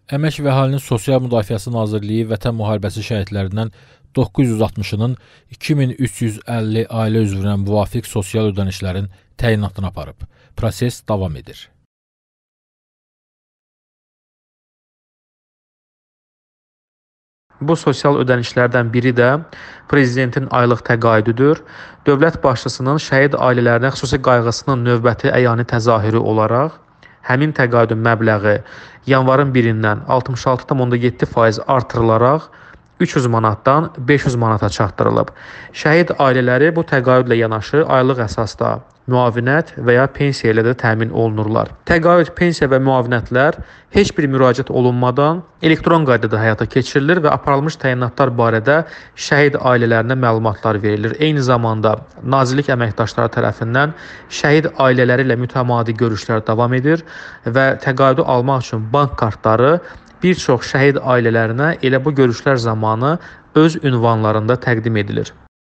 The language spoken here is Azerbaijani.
Əmək və Əhalinin Sosial Müdafiəsi Nazirliyi Vətən müharibəsi şəhidlərindən 960-nın 2350 ailə üzvünə müvafiq sosial ödənişlərin təyinatını aparıb. Proses davam edir. Bu sosial ödənişlərdən biri də Prezidentin aylıq təqaüdüdür. Dövlət başçısının şəhid ailələrinə xüsusi qayğısının növbəti əyani təzahürü olaraq həmin təqaüdün məbləği yanvarın 1-dən 66,7% artırılaraq 300 manatdan 500 manata çatdırılıb. Şəhid ailələri bu təqaüdlə yanaşı aylıq əsasda müavinət və ya pensiya ilə də təmin olunurlar. Təqaüd, pensiya və müavinətlər heç bir müraciət olunmadan elektron qaydada həyata keçirilir və aparılmış təyinatlar barədə şəhid ailələrinə məlumatlar verilir. Eyni zamanda Nazirlik əməkdaşları tərəfindən şəhid ailələri ilə mütəmadi görüşlər davam edir və təqaüdü almaq üçün bank kartları bir çox şəhid ailələrinə elə bu görüşlər zamanı öz ünvanlarında təqdim edilir.